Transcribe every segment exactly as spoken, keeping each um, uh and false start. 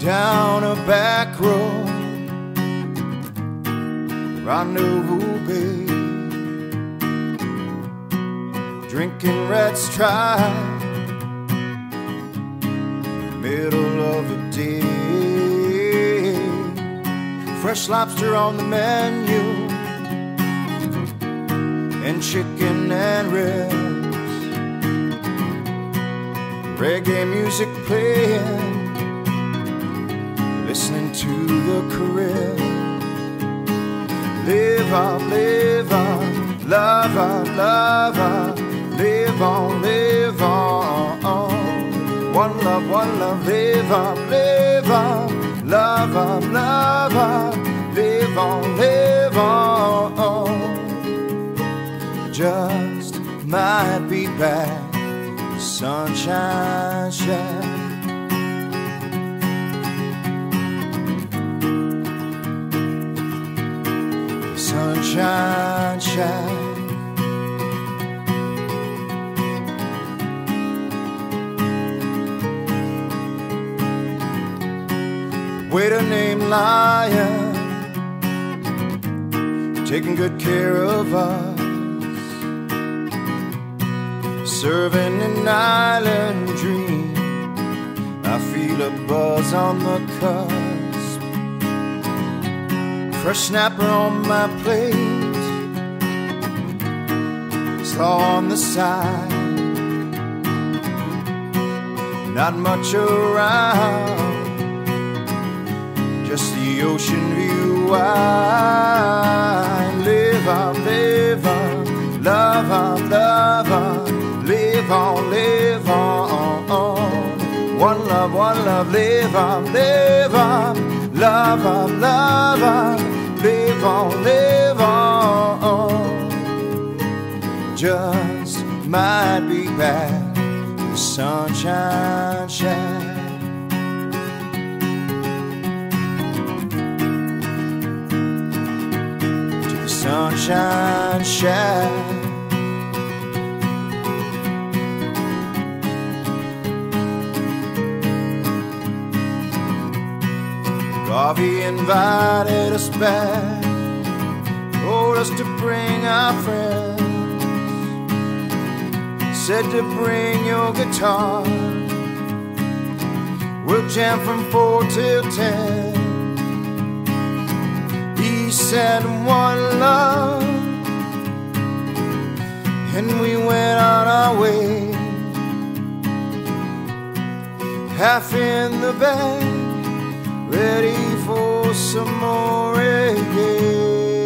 down a back road, Rendezvous Bay, drinking Red's Tribe, middle of the day, fresh lobster on the menu, and chicken and ribs, reggae music playing, listening to the Caribbean. Live on, live on, love on, love on, live on, live on. One love, one love, live on, live on, love on, love on, live on, live on. Just might be back, sunshine shine. Sunshine shine. Waiter named Lion, taking good care of us, serving an island dream. I feel a buzz on the cusp, fresh snapper on my plate, slaw on the side, not much around, just the ocean view wide. Live on, live on, love on, love on, live on, live on. One love, one love, live on, live on, love on, love on, live on, live on. Just might be back, the sunshine shine. To the sunshine shine. Garvey invited us back, told us to bring our friends, said to bring your guitar, we'll jam from four till ten. He said one love, and we went on our way, half in the bag, ready for some more reggae.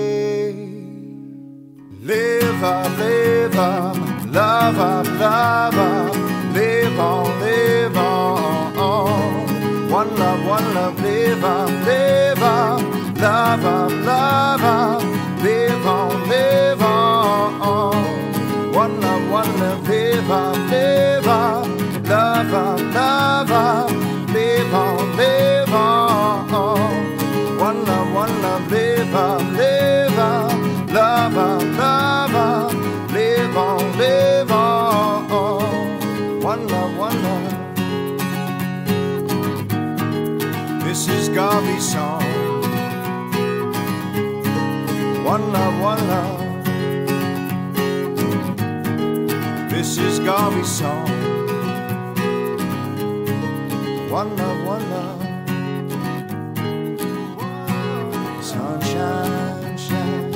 Live on, live on, love on, love on, live on, live on. One love, one love, live on, live on, love on, love on, live on, live on. One love, one love, live on, live on, love on, love on, live on, live on. One love, one love, live on, live on, love on, love on, live on, live on. One love, one love. This is Garvey's song. One love, one love. This is Garvey's song. One love, one love. Sunshine shine,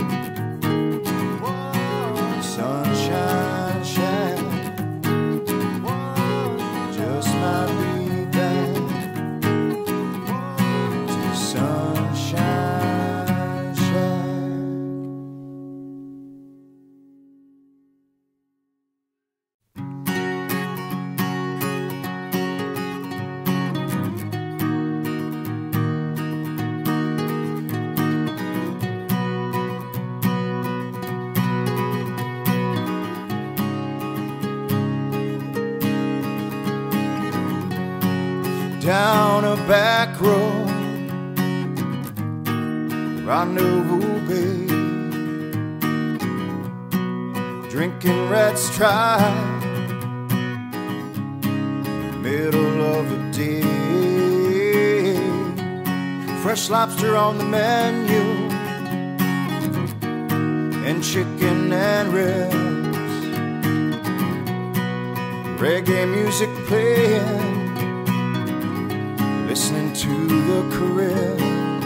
sunshine shine, just might be back to sunshine shine. Down a back road, Rendezvous Bay, drinking Red's Tribe, middle of the day, fresh lobster on the menu, and chicken and ribs, reggae music playing, listening to the Caribbean.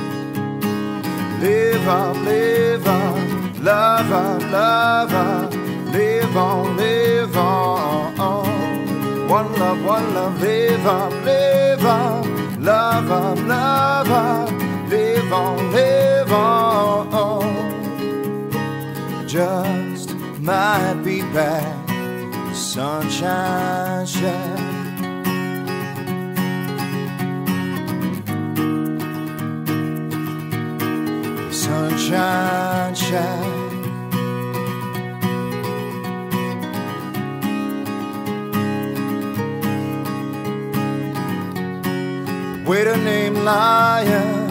Live on, live on, love on, love on, live on, live on. One love, one love, live on, live on, love on, love on, live on, live on. Just might be back, sunshine shine. Sunshine shine. Waiter named Lion